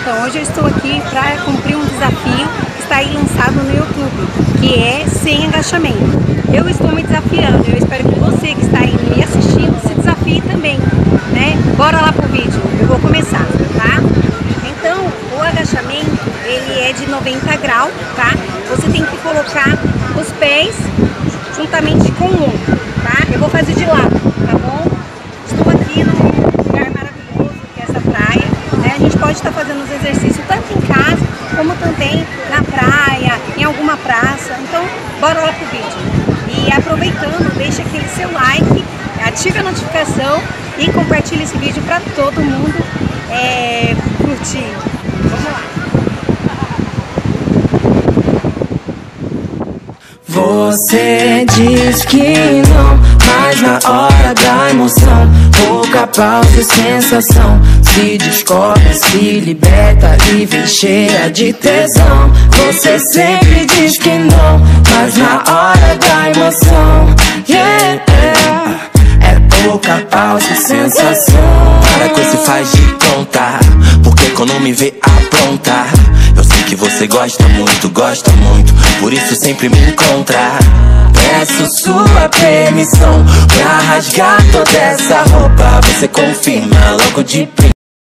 Então hoje eu estou aqui para cumprir um desafio que está aí lançado no YouTube, que é sem agachamento. Eu estou me desafiando, eu espero que você que está aí me assistindo se desafie também, né? Bora lá pro vídeo, eu vou começar, tá? Então o agachamento, ele é de 90 graus, tá? Você tem que colocar os pés juntamente com o ombro, tá? Eu vou fazer de lado, tá bom? Estou aqui num lugar maravilhoso, que é essa praia, né? A gente pode estar fazendo os exercícios tanto em casa, como também na praia, em alguma praça. Então, bora lá pro vídeo. E aproveitando, deixa aquele seu like, ative a notificação e compartilhe esse vídeo para todo mundo curtir. Vamos lá. Você diz que não, mas na hora da emoção, pouca pausa e sensação, se descobre, se liberta e vem cheia de tesão. Você sempre diz que não, mas na hora da emoção, yeah, é pouca pausa e sensação. Para com esse faz de conta, porque quando me vê aprontar, eu sei que você gosta muito, por isso sempre me encontra. Peço sua permissão pra rasgar toda essa roupa. Você confirma logo de primeira.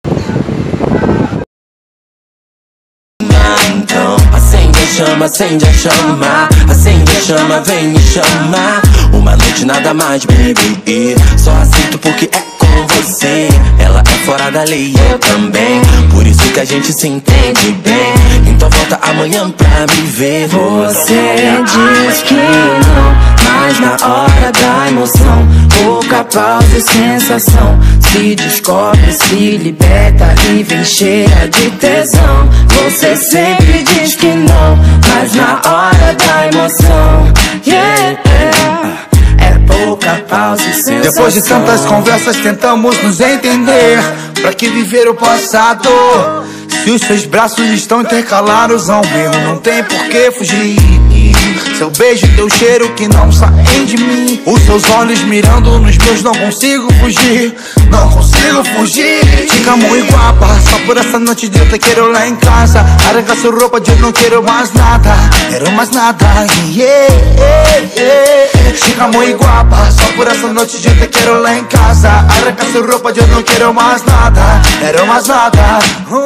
Então acende a chama, acende a chama, vem me chamar. Uma noite nada mais, baby, só aceito porque é com você. Ela é fora da lei, eu também, por isso que a gente se entende bem. Então volta amanhã pra me ver. Você diz que não, mas na hora da emoção, pouca pausa e sensação, se descobre, se liberta e vem cheia de tesão. Você sempre diz que não, mas na hora da emoção, yeah, é pouca pausa e sensação. Depois de tantas conversas tentamos nos entender. Pra que viver o passado? Se os seus braços estão intercalados ao meu, não tem por que fugir. Seu beijo e teu cheiro que não saem de mim, os seus olhos mirando nos meus, não consigo fugir. Não consigo fugir. Chica muy guapa, só por essa noite eu te quero lá em casa. Arranca sua roupa, eu não quero mais nada. Quero mais nada, yeah, yeah, yeah. Chica muy guapa, só por essa noite eu te quero lá em casa. Arranca sua roupa, eu não quero mais nada. Quero mais nada,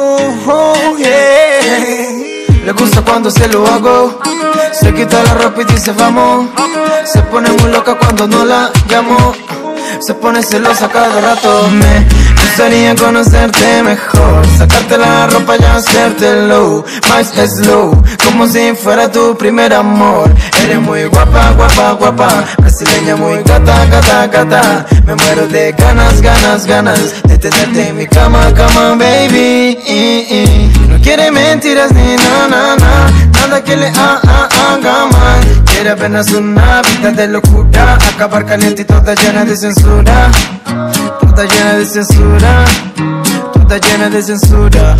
yeah. Le gusta cuando se lo hago, se quita la ropa y dice vamos. Se pone muy loca cuando no la llamo, se pone celosa cada rato. Me gustaría conocerte mejor, sacarte la ropa y hacértelo más slow, como si fuera tu primer amor. Eres muy guapa, guapa, guapa, brasileña muy gata, gata, gata. Me muero de ganas, ganas, ganas de tenerte en mi cama, cama, baby. No quiere mentiras ni nada que le haga mal. Quiere apenas una vida de locura, acabar caliente y toda llena de censura. Toda llena de censura, toda llena de censura.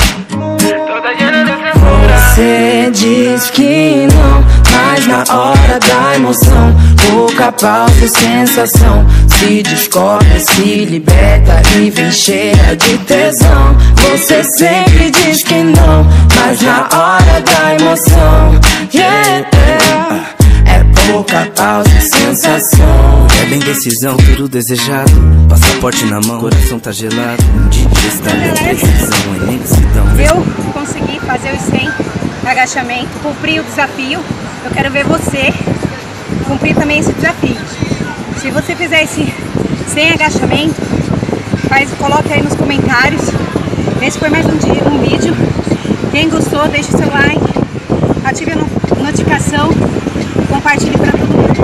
Você diz que não, mas na hora da emoção, pouca pausa e sensação, se descobre, se liberta e vem cheia de tesão. Você sempre diz que não, mas na hora da emoção, yeah, é pouca pausa e sensação. É bem decisão, tudo desejado, passaporte na mão, coração tá gelado. Digestão, precisão, imensidão. Eu consegui fazer os 100 agachamento, cumpri o desafio. Eu quero ver você cumprir também esse desafio. Se você fizer esse 100 agachamento, coloque aí nos comentários. Esse foi mais um vídeo. Quem gostou, deixe o seu like, ative a notificação, compartilhe para todo mundo.